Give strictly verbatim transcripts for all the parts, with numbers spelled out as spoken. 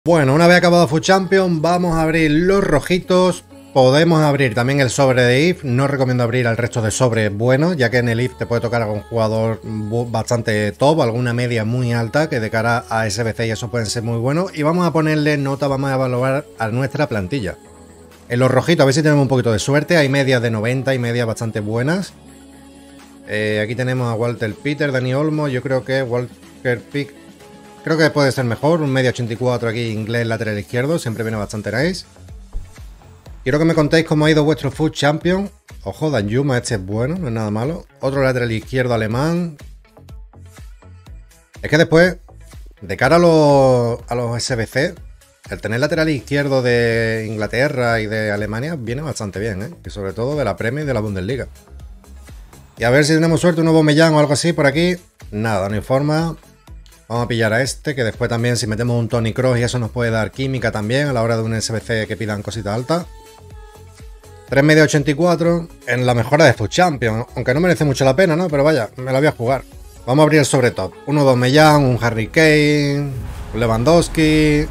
Bueno, una vez acabado Food Champion, vamos a abrir los rojitos. Podemos abrir también el sobre de I F. No recomiendo abrir el resto de sobres buenos, ya que en el I F te puede tocar algún jugador bastante top, alguna media muy alta, que de cara a S B C y eso pueden ser muy buenos. Y vamos a ponerle nota, vamos a evaluar a nuestra plantilla. En los rojitos, a ver si tenemos un poquito de suerte. Hay medias de noventa y medias bastante buenas. Eh, aquí tenemos a Walter Peter, Dani Olmo. Yo creo que Walker Pick. Creo que puede ser mejor, un medio ochenta y cuatro aquí, inglés lateral izquierdo, siempre viene bastante nice. Quiero que me contéis cómo ha ido vuestro Food Champion. Ojo, Danjuma, este es bueno, no es nada malo. Otro lateral izquierdo alemán. Es que después, de cara a los, a los S B C, el tener lateral izquierdo de Inglaterra y de Alemania viene bastante bien, ¿eh? Y sobre todo de la Premier y de la Bundesliga. Y a ver si tenemos suerte, un nuevo Mellán o algo así por aquí. Nada, no hay forma. Vamos a pillar a este, que después también si metemos un Toni Kroos y eso nos puede dar química también a la hora de un S B C que pidan cositas altas. tres media ochenta y cuatro en la mejora de Food Champion, aunque no merece mucho la pena, ¿no? Pero vaya, me la voy a jugar. Vamos a abrir el sobre top. uno dos Mellán, un Harry Kane, un Lewandowski.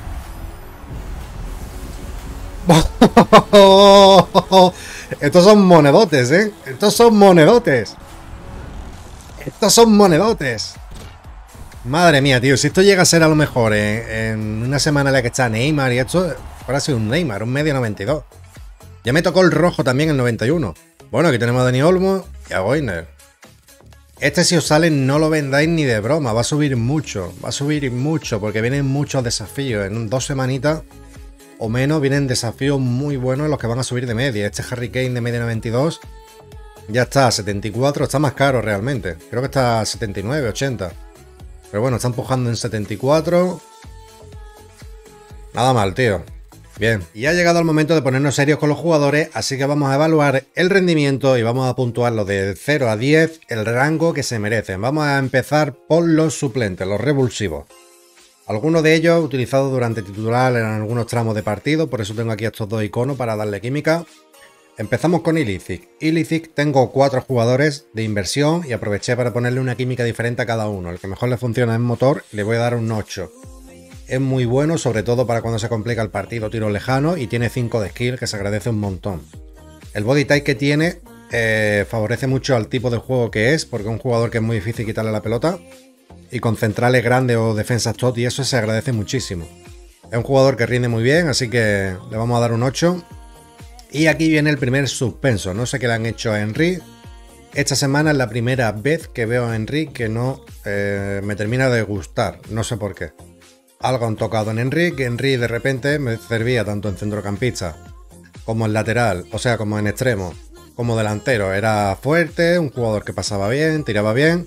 Estos son monedotes, ¿eh? Estos son monedotes. Estos son monedotes. Madre mía, tío, si esto llega a ser a lo mejor en, en una semana en la que está Neymar y esto, ahora sí un Neymar, un medio noventa y dos. Ya me tocó el rojo también el noventa y uno. Bueno, aquí tenemos a Dani Olmo y a Goiner. Este si os sale no lo vendáis ni de broma, va a subir mucho, va a subir mucho porque vienen muchos desafíos. En dos semanitas o menos vienen desafíos muy buenos en los que van a subir de media. Este Harry Kane de media noventa y dos ya está a setenta y cuatro, está más caro realmente. Creo que está a setenta y nueve, ochenta. Pero bueno, está empujando en setenta y cuatro. Nada mal, tío. Bien. Y ha llegado el momento de ponernos serios con los jugadores, así que vamos a evaluar el rendimiento y vamos a puntuarlo de cero a diez, el rango que se merecen. Vamos a empezar por los suplentes, los revulsivos. Algunos de ellos utilizados durante titular en algunos tramos de partido, por eso tengo aquí estos dos iconos para darle química. Empezamos con Ilicic. Ilicic tengo cuatro jugadores de inversión y aproveché para ponerle una química diferente a cada uno. El que mejor le funciona es motor y le voy a dar un ocho. Es muy bueno, sobre todo para cuando se complica el partido tiro lejano y tiene cinco de skill, que se agradece un montón. El body type que tiene eh, favorece mucho al tipo de juego que es, porque es un jugador que es muy difícil quitarle la pelota y con centrales grandes o defensas tot y eso se agradece muchísimo. Es un jugador que rinde muy bien, así que le vamos a dar un ocho. Y aquí viene el primer suspenso, no sé qué le han hecho a Henry. Esta semana es la primera vez que veo a Henry que no eh, me termina de gustar, no sé por qué. Algo han tocado en Henry, que Henry de repente me servía tanto en centrocampista como en lateral, o sea, como en extremo, como delantero. Era fuerte, un jugador que pasaba bien, tiraba bien.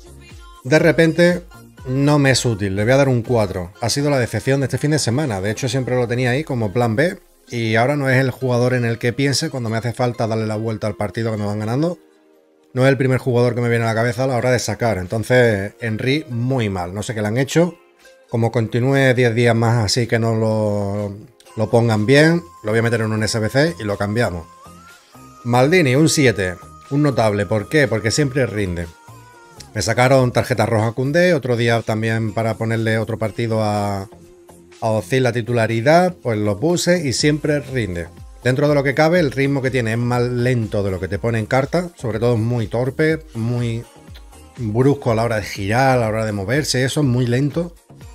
De repente no me es útil, le voy a dar un cuatro. Ha sido la decepción de este fin de semana, de hecho siempre lo tenía ahí como plan B. Y ahora no es el jugador en el que piense cuando me hace falta darle la vuelta al partido que me van ganando. No es el primer jugador que me viene a la cabeza a la hora de sacar. Entonces, Henry muy mal. No sé qué le han hecho. Como continúe diez días más así que no lo, lo pongan bien, lo voy a meter en un S B C y lo cambiamos. Maldini, un siete. Un notable. ¿Por qué? Porque siempre rinde. Me sacaron tarjeta roja a Koundé. Otro día también para ponerle otro partido a... a Ozil la titularidad, pues lo puse y siempre rinde. Dentro de lo que cabe, el ritmo que tiene es más lento de lo que te pone en carta, sobre todo es muy torpe, muy brusco a la hora de girar, a la hora de moverse, eso es muy lento.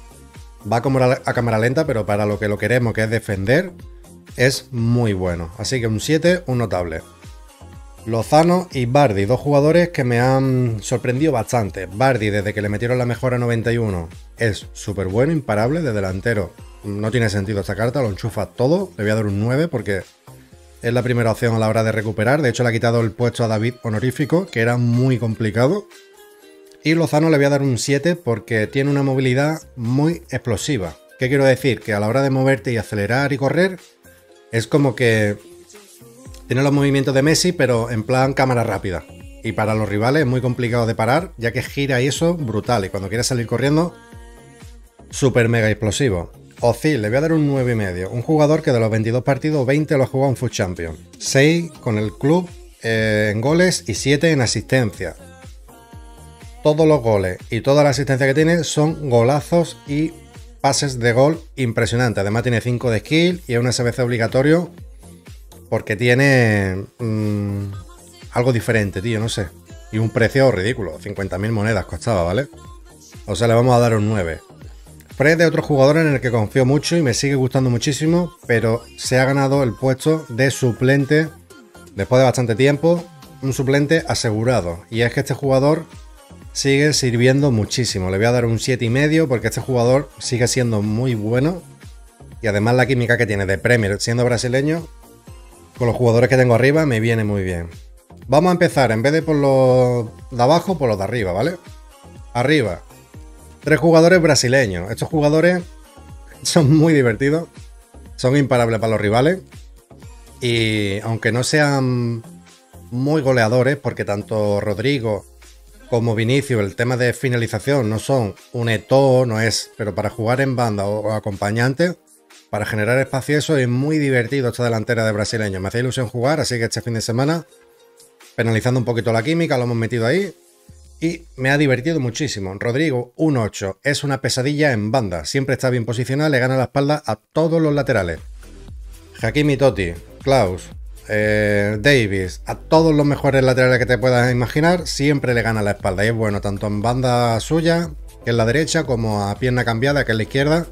Va como a cámara lenta, pero para lo que lo queremos, que es defender, es muy bueno. Así que un siete, un notable. Lozano y Vardy, dos jugadores que me han sorprendido bastante. Vardy, desde que le metieron la mejora noventa y uno, es súper bueno, imparable, de delantero. No tiene sentido esta carta, lo enchufa todo. Le voy a dar un nueve porque es la primera opción a la hora de recuperar. De hecho, le ha quitado el puesto a David honorífico, que era muy complicado. Y Lozano le voy a dar un siete porque tiene una movilidad muy explosiva. ¿Qué quiero decir? Que a la hora de moverte y acelerar y correr, es como que... tiene los movimientos de Messi, pero en plan cámara rápida. Y para los rivales es muy complicado de parar, ya que gira y eso, brutal. Y cuando quiere salir corriendo, súper mega explosivo. Ozil, le voy a dar un nueve y medio. Un jugador que de los veintidós partidos, veinte lo ha jugado en Food Champion. seis con el club eh, en goles y siete en asistencia. Todos los goles y toda la asistencia que tiene son golazos y pases de gol impresionantes. Además tiene cinco de skill y es un S B C obligatorio porque tiene mmm, algo diferente, tío, no sé. Y un precio ridículo, cincuenta mil monedas costaba, ¿vale? O sea, le vamos a dar un nueve. Fred de otro jugador en el que confío mucho y me sigue gustando muchísimo, pero se ha ganado el puesto de suplente después de bastante tiempo, un suplente asegurado. Y es que este jugador sigue sirviendo muchísimo. Le voy a dar un siete y medio porque este jugador sigue siendo muy bueno. Y además la química que tiene de Premier siendo brasileño, con los jugadores que tengo arriba, me viene muy bien. Vamos a empezar, en vez de por los de abajo, por los de arriba, ¿vale? Arriba. Tres jugadores brasileños. Estos jugadores son muy divertidos. Son imparables para los rivales. Y aunque no sean muy goleadores, porque tanto Rodrigo como Vinicius, el tema de finalización no son un Eto'o, no es, pero para jugar en banda o acompañante, para generar espacio, eso es muy divertido esta delantera de brasileños. Me hace ilusión jugar, así que este fin de semana, penalizando un poquito la química, lo hemos metido ahí. Y me ha divertido muchísimo. Rodrigo, un ocho. Es una pesadilla en banda. Siempre está bien posicionado, le gana la espalda a todos los laterales. Hakimi Totti, Klaus, eh, Davis, a todos los mejores laterales que te puedas imaginar, siempre le gana la espalda. Y es bueno, tanto en banda suya, que es la derecha, como a pierna cambiada, que es la izquierda.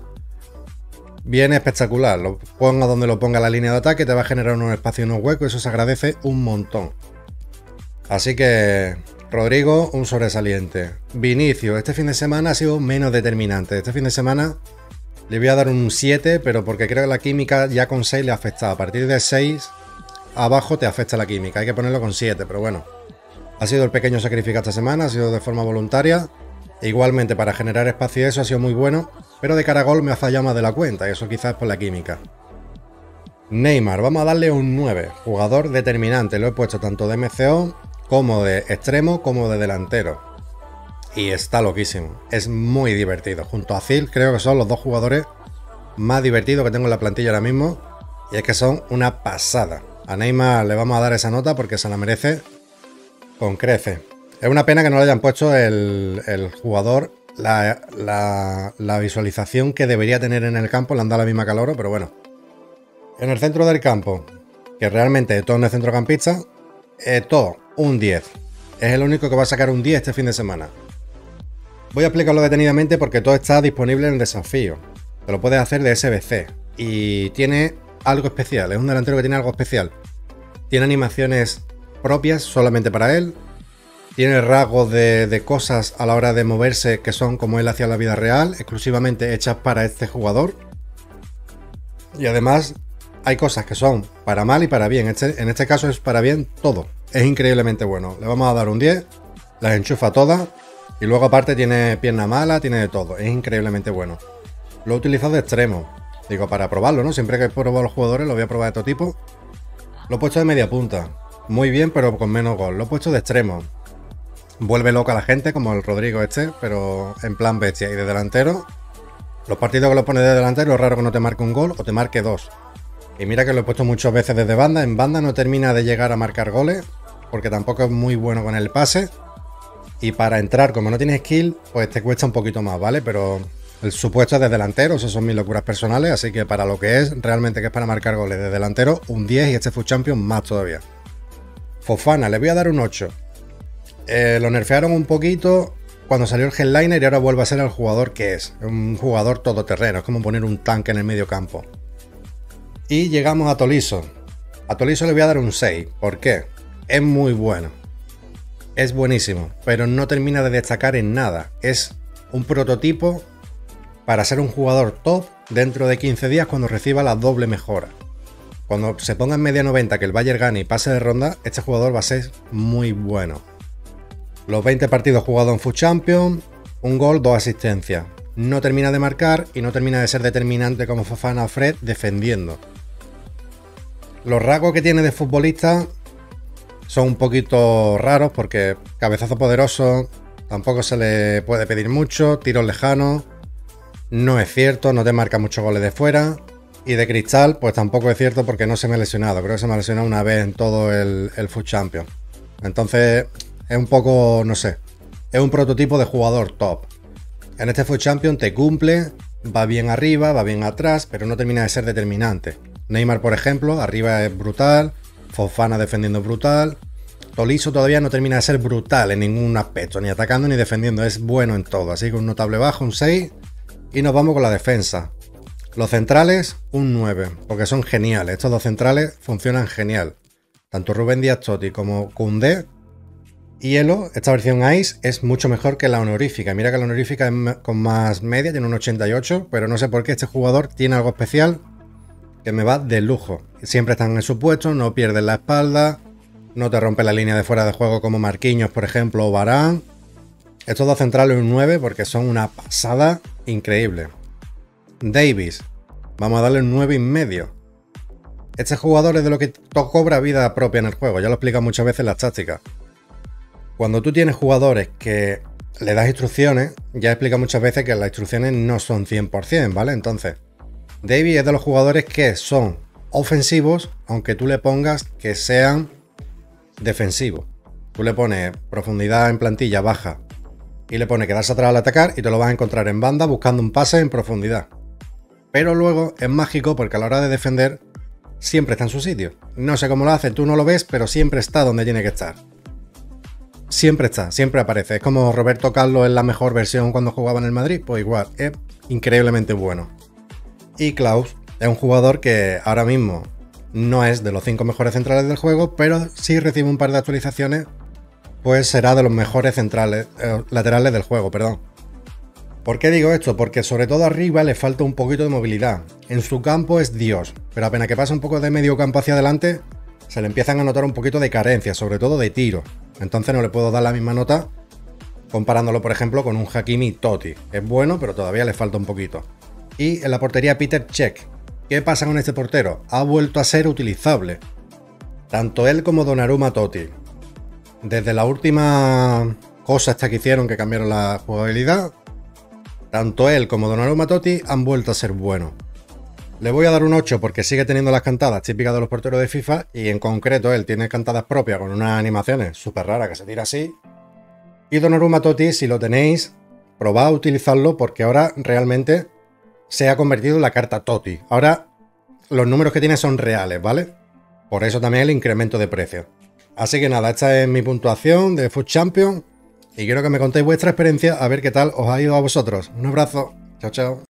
Viene espectacular. Lo ponga donde lo ponga la línea de ataque, te va a generar un espacio y unos huecos. Eso se agradece un montón. Así que Rodrigo, un sobresaliente. Vinicius, este fin de semana ha sido menos determinante. Este fin de semana le voy a dar un siete, pero porque creo que la química ya con seis le ha afectado. A partir de seis abajo te afecta la química. Hay que ponerlo con siete, pero bueno. Ha sido el pequeño sacrificio esta semana, ha sido de forma voluntaria. E igualmente para generar espacio y eso ha sido muy bueno, pero de cara a gol me ha fallado más de la cuenta y eso quizás es por la química. Neymar, vamos a darle un nueve. Jugador determinante, lo he puesto tanto de M C O como de extremo como de delantero. Y está loquísimo. Es muy divertido. Junto a Zil creo que son los dos jugadores más divertidos que tengo en la plantilla ahora mismo. Y es que son una pasada. A Neymar le vamos a dar esa nota porque se la merece con creces. Es una pena que no le hayan puesto el, el jugador, la, la, la visualización que debería tener en el campo. Le han dado la misma calor, pero bueno. En el centro del campo, que realmente todo no es centrocampista, todo un diez. Es el único que va a sacar un diez este fin de semana. Voy a explicarlo detenidamente porque todo está disponible en el desafío. Te lo puedes hacer de S B C. Y tiene algo especial. Es un delantero que tiene algo especial. Tiene animaciones propias solamente para él. Tiene rasgos de, de cosas a la hora de moverse que son como él hacía en la vida real, exclusivamente hechas para este jugador. Y además hay cosas que son para mal y para bien. Este, en este caso es para bien todo. Es increíblemente bueno. Le vamos a dar un diez. Las enchufa todas. Y luego aparte tiene pierna mala, tiene de todo. Es increíblemente bueno. Lo he utilizado de extremo. Digo, para probarlo, ¿no? Siempre que pruebo a los jugadores lo voy a probar de todo tipo. Lo he puesto de media punta. Muy bien, pero con menos gol. Lo he puesto de extremo. Vuelve loca a la gente, como el Rodrigo este, pero en plan bestia. Y de delantero, los partidos que lo pones de delantero es raro que no te marque un gol o te marque dos. Y mira que lo he puesto muchas veces desde banda. En banda no termina de llegar a marcar goles, porque tampoco es muy bueno con el pase. Y para entrar, como no tienes skill, pues te cuesta un poquito más, ¿vale? Pero el supuesto es de delantero, esas son mis locuras personales, así que para lo que es, realmente que es para marcar goles de delantero, un diez y este Foot Champion más todavía. Fofana, le voy a dar un ocho. Eh, lo nerfearon un poquito cuando salió el headliner y ahora vuelve a ser el jugador que es. Un jugador todoterreno, es como poner un tanque en el medio campo. Y llegamos a Tolisso. A Tolisso le voy a dar un seis. ¿Por qué? Es muy bueno. Es buenísimo, pero no termina de destacar en nada. Es un prototipo para ser un jugador top dentro de quince días cuando reciba la doble mejora. Cuando se ponga en media noventa que el Bayern gane y pase de ronda, este jugador va a ser muy bueno. Los veinte partidos jugados en Foot Champion, un gol, dos asistencias. No termina de marcar y no termina de ser determinante como Fofana o Fred defendiendo. Los rasgos que tiene de futbolista son un poquito raros porque cabezazo poderoso, tampoco se le puede pedir mucho, tiros lejanos, no es cierto, no te marca muchos goles de fuera. Y de cristal, pues tampoco es cierto porque no se me ha lesionado, creo que se me ha lesionado una vez en todo el, el Foot Champion. Entonces es un poco, no sé, es un prototipo de jugador top. En este Foot Champion te cumple, va bien arriba, va bien atrás, pero no termina de ser determinante. Neymar, por ejemplo, arriba es brutal, Fofana defendiendo brutal, Tolisso todavía no termina de ser brutal en ningún aspecto, ni atacando ni defendiendo, es bueno en todo, así que un notable bajo, un seis, y nos vamos con la defensa. Los centrales, un nueve, porque son geniales, estos dos centrales funcionan genial, tanto Rubén Díaz Totti como Koundé. Y Elo, esta versión Ice, es mucho mejor que la honorífica. Mira que la honorífica es con más media, tiene un ochenta y ocho, pero no sé por qué este jugador tiene algo especial que me va de lujo. Siempre están en su puesto, no pierden la espalda, no te rompe la línea de fuera de juego como Marquinhos, por ejemplo, o Varane. Estos dos centrales un nueve porque son una pasada increíble. Davis, vamos a darle un nueve y medio. Este jugador es de lo que cobra vida propia en el juego, ya lo he explicado muchas veces en las tácticas. Cuando tú tienes jugadores que le das instrucciones, ya he explicado muchas veces que las instrucciones no son cien por cien, ¿vale? Entonces, Davis es de los jugadores que son ofensivos, aunque tú le pongas que sean defensivos. Tú le pones profundidad en plantilla baja y le pones quedarse atrás al atacar y te lo vas a encontrar en banda buscando un pase en profundidad. Pero luego es mágico porque a la hora de defender siempre está en su sitio. No sé cómo lo hace, tú no lo ves, pero siempre está donde tiene que estar. Siempre está, siempre aparece. Es como Roberto Carlos en la mejor versión cuando jugaba en el Madrid, pues igual, es increíblemente bueno. Y Klaus es un jugador que ahora mismo no es de los cinco mejores centrales del juego, pero si recibe un par de actualizaciones, pues será de los mejores centrales, eh, laterales del juego, perdón. ¿Por qué digo esto? Porque sobre todo arriba le falta un poquito de movilidad. En su campo es Dios, pero apenas que pasa un poco de medio campo hacia adelante, se le empiezan a notar un poquito de carencia, sobre todo de tiro. Entonces no le puedo dar la misma nota comparándolo, por ejemplo, con un Hakimi Totti. Es bueno, pero todavía le falta un poquito. Y en la portería Petr Cech. ¿Qué pasa con este portero? Ha vuelto a ser utilizable. Tanto él como Donnarumma Totti. Desde la última cosa esta que hicieron, que cambiaron la jugabilidad, tanto él como Donnarumma Totti han vuelto a ser buenos. Le voy a dar un ocho porque sigue teniendo las cantadas típicas de los porteros de FIFA y en concreto él tiene cantadas propias con unas animaciones súper raras que se tira así. Y Donnarumma Totti, si lo tenéis, probad a utilizarlo porque ahora realmente se ha convertido en la carta Totti. Ahora los números que tiene son reales, ¿vale? Por eso también el incremento de precio. Así que nada, esta es mi puntuación de FUT Champions y quiero que me contéis vuestra experiencia a ver qué tal os ha ido a vosotros. Un abrazo, chao chao.